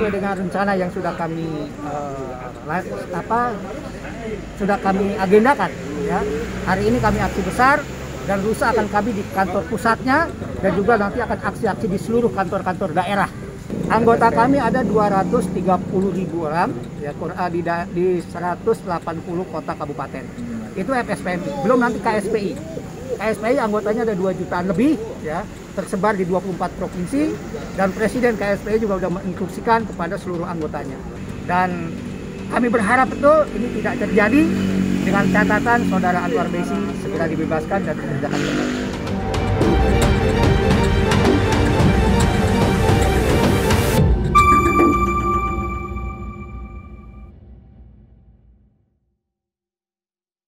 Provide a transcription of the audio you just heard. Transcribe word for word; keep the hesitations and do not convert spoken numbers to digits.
sesuai dengan rencana yang sudah kami uh, apa sudah kami agendakan ya. Hari ini kami aksi besar dan lusa akan kami di kantor pusatnya dan juga nanti akan aksi-aksi di seluruh kantor-kantor daerah. Anggota kami ada dua ratus tiga puluh ribu orang ya, di, di seratus delapan puluh kota kabupaten. Itu F S P M I, belum nanti K S P I. K S P I anggotanya ada dua jutaan lebih ya, tersebar di dua puluh empat provinsi, dan Presiden K S P I juga sudah menginstruksikan kepada seluruh anggotanya. Dan kami berharap betul ini tidak terjadi, dengan catatan saudara Anwar Bessy segera dibebaskan dan dikerjakan kembali.